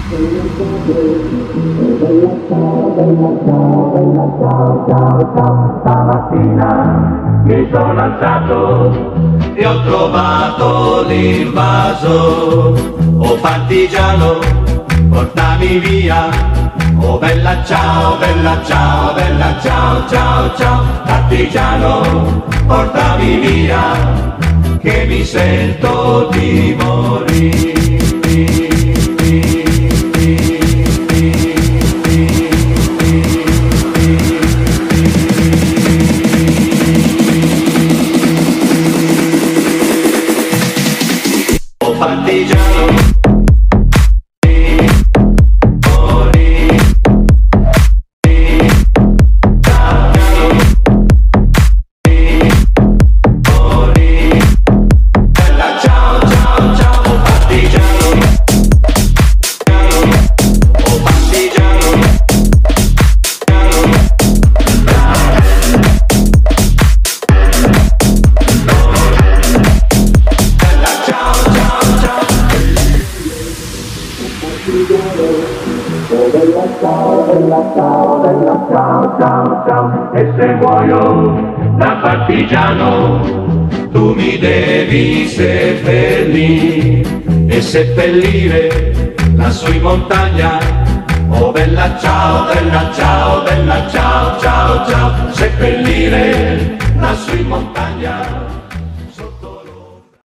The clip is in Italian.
Stamattina mi sono alzato e ho trovato l'invaso. Oh partigiano, portami via. Oh bella ciao, bella ciao, bella ciao, ciao, ciao. Partigiano, portami via, che mi sento di morire. Partigiano, oh bella ciao, bella ciao, bella ciao, ciao, ciao. E se muoio da partigiano, tu mi devi seppellire e seppellire lassù in montagna. Oh bella ciao, bella ciao, bella ciao, ciao, ciao. Seppellire lassù in montagna.